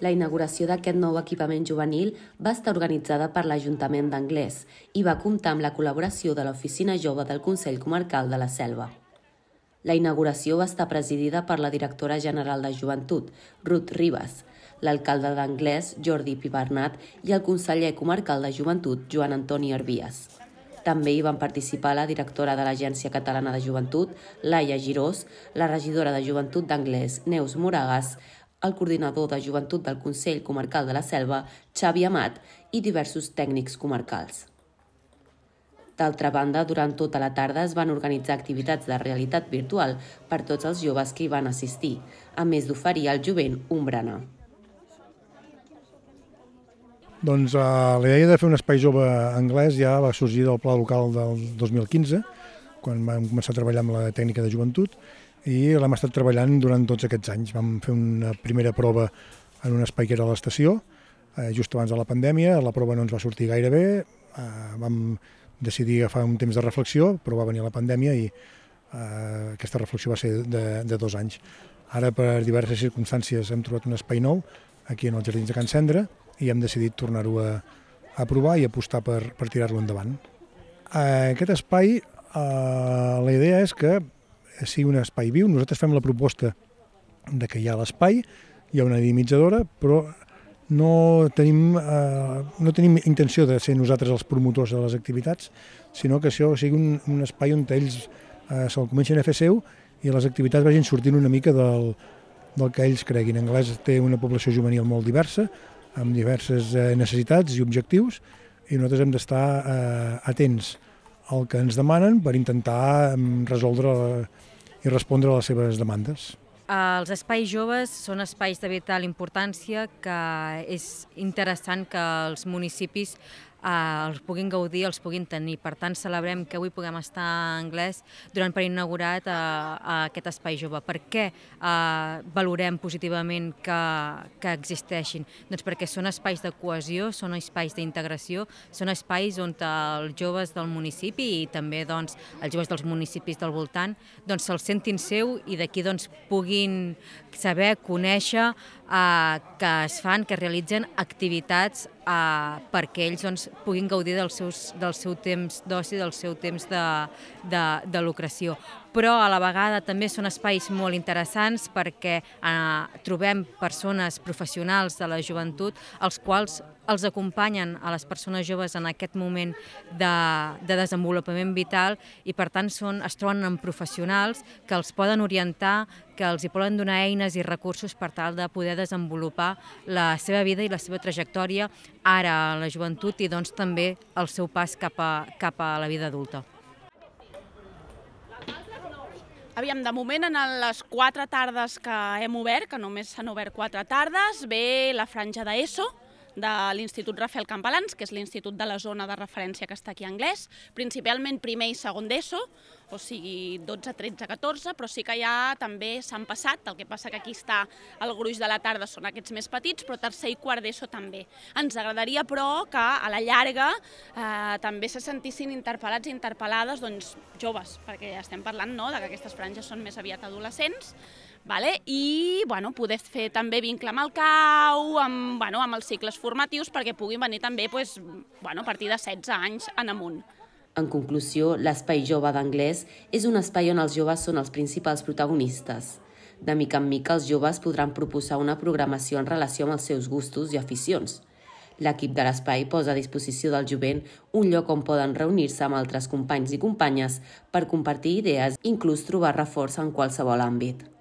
La inauguració d'aquest nou equipament juvenil va estar organitzada per l'Ajuntament d'Anglès i va comptar amb la col·laboració de l'Oficina Jove del Consell Comarcal de la Selva. La inauguració va estar presidida per la directora general de Joventut, Ruth Ribas, l'alcalde d'Anglès, Jordi Pibernat, i el conseller comarcal de Joventut, Joan Antoni Herbies. També hi van participar la directora de l'Agència Catalana de Joventut, Laia Girós, la regidora de Joventut d'Anglès, Neus Moragas, el coordinador de Joventut del Consell Comarcal de la Selva, Xavi Amat, i diversos tècnics comarcals. D'altra banda, durant tota la tarda es van organitzar activitats de realitat virtual per tots els joves que hi van assistir, a més d'oferir al jovent un berenar. Doncs la idea de fer un espai jove anglès ja va sorgir del pla local del 2015, quan vam començar a treballar amb la tècnica de joventut, i l'hem estat treballant durant tots aquests anys. Vam fer una primera prova en un espai que era a l'estació, just abans de la pandèmia. La prova no ens va sortir gaire bé, vam decidir agafar un temps de reflexió, però va venir la pandèmia i aquesta reflexió va ser de 2 anys. Ara, per diverses circumstàncies, hem trobat un espai nou aquí en els Jardins de Can Cendra i hem decidit tornar-ho a provar i apostar per tirar-lo endavant. Aquest espai, la idea és que sigui un espai viu. Nosaltres fem la proposta de que hi ha l'espai, hi ha una dinamitzadora, però no tenim intenció de ser nosaltres els promotors de les activitats, sinó que això sigui un espai on ells se'l comencen a fer seu i les activitats vagin sortint una mica del que ells creguin. Anglès té una població juvenil molt diversa, amb diverses necessitats i objectius, i nosaltres hem d'estar atents al que ens demanen per intentar resoldre i respondre a les seves demandes. Els espais joves són espais de vital importància que és interessant que els municipis els puguin gaudir, els puguin tenir. Per tant, celebrem que avui puguem estar a Anglès donant per inaugurat aquest espai jove. Per què valorem positivament que existeixin? Doncs perquè són espais de cohesió, són espais d'integració, són espais on els joves del municipi i també els joves dels municipis del voltant se'ls sentin seu i d'aquí puguin saber, conèixer que es fan, que es realitzen activitats perquè ells puguin gaudir del seu temps d'oci, del seu temps de lucració. Però a la vegada també són espais molt interessants perquè trobem persones professionals de la joventut els quals els acompanyen a les persones joves en aquest moment de desenvolupament vital i per tant es troben amb professionals que els poden orientar, que els hi poden donar eines i recursos per tal de poder desenvolupar la seva vida i la seva trajectòria ara a la joventut i també el seu pas cap a la vida adulta. Aviam, de moment en les 4 tardes que hem obert, que només s'han obert 4 tardes, ve la franja d'ESO, de l'Institut Rafael Campalans, que és l'institut de la zona de referència que està aquí a Anglès, principalment primer i segon d'ESO, o sigui 12, 13, 14, però sí que ja també s'han passat, el que passa que aquí està el gruix de la tarda, són aquests més petits, però tercer i quart d'ESO també. Ens agradaria, però, que a la llarga també se sentissin interpel·lats i interpel·lades joves, perquè estem parlant que aquestes franges són més aviat adolescents, i poder fer també vincle amb el CAU, amb els cicles formatius, perquè puguin venir també a partir de 16 anys en amunt. En conclusió, l'Espai Jove d'Anglès és un espai on els joves són els principals protagonistes. De mica en mica, els joves podran proposar una programació en relació amb els seus gustos i aficions. L'equip de l'espai posa a disposició del jovent un lloc on poden reunir-se amb altres companys i companyes per compartir idees i inclús trobar reforç en qualsevol àmbit.